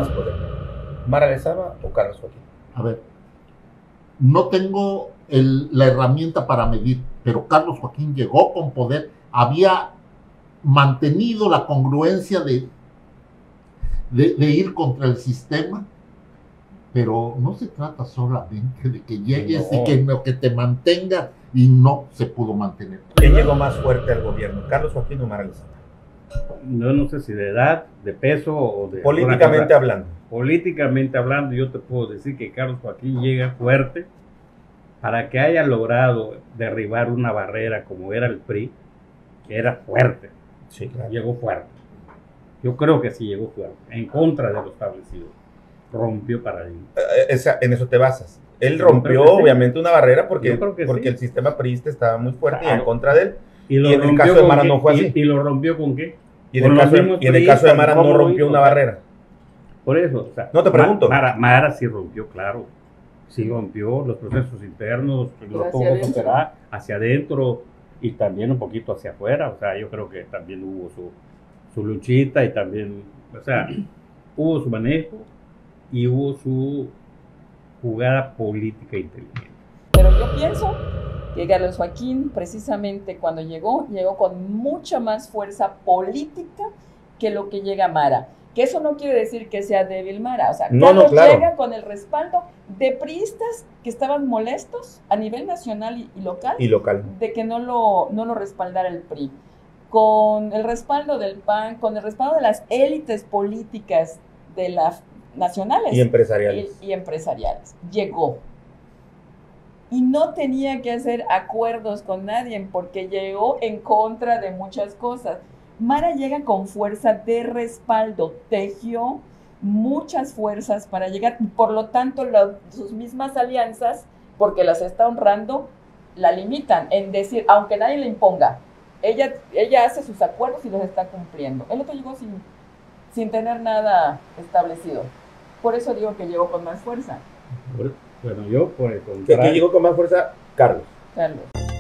más poder? ¿Mara Lezama o Carlos Joaquín? A ver, no tengo la herramienta para medir, pero Carlos Joaquín llegó con poder, había mantenido la congruencia de ir contra el sistema, pero no se trata solamente de que llegues y que te mantengas, y no se pudo mantener. ¿Quién llegó más fuerte al gobierno, Carlos Joaquín o Mara Lezama? No sé si de edad, de peso o de... Políticamente hablando. Políticamente hablando, yo te puedo decir que Carlos Joaquín llega fuerte para que haya logrado derribar una barrera como era el PRI, que era fuerte. Sí, claro. Llegó fuerte. Yo creo que sí llegó fuerte, en contra de lo establecido. Rompió paradigma. En eso te basas. Él rompió, obviamente, una barrera porque sí. El sistema priista estaba muy fuerte, claro, y en contra de él. Y en el caso de Mara no fue así. ¿Y lo rompió con qué? Y en el caso de Mara no rompió una barrera. Por eso, o sea, no te pregunto. Mara sí rompió, claro. Sí rompió los procesos internos, lo tuvo que superar hacia adentro y también un poquito hacia afuera. O sea, yo creo que también hubo su luchita y también, o sea, hubo su manejo y hubo su jugada política inteligente. Pero yo pienso que Carlos Joaquín, precisamente cuando llegó con mucha más fuerza política que lo que llega Mara. Que eso no quiere decir que sea débil Mara. O sea, Carlos claro, llega con el respaldo de priistas que estaban molestos a nivel nacional y local. De que no lo respaldara el PRI. Con el respaldo del PAN, con el respaldo de las élites políticas de las nacionales y empresariales. Y empresariales. Llegó. Y no tenía que hacer acuerdos con nadie porque llegó en contra de muchas cosas. Mara llega con fuerza de respaldo, tejió muchas fuerzas para llegar, y por lo tanto sus mismas alianzas, porque las está honrando, la limitan en decir, aunque nadie le imponga, ella hace sus acuerdos y los está cumpliendo. El otro llegó sin tener nada establecido. Por eso digo que llegó con más fuerza. Bueno, yo por el contrario. Que llegó con más fuerza Carlos.